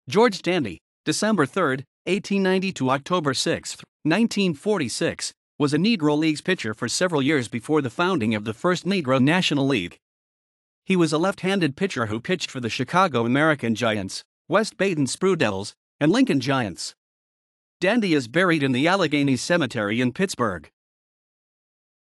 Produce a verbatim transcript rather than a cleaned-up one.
George Dandy, December third, eighteen ninety to October sixth, nineteen forty-six, was a Negro Leagues pitcher for several years before the founding of the first Negro National League. He was a left-handed pitcher who pitched for the Chicago American Giants, West Baden Sprudels, and Lincoln Giants. Dandy is buried in the Allegheny Cemetery in Pittsburgh.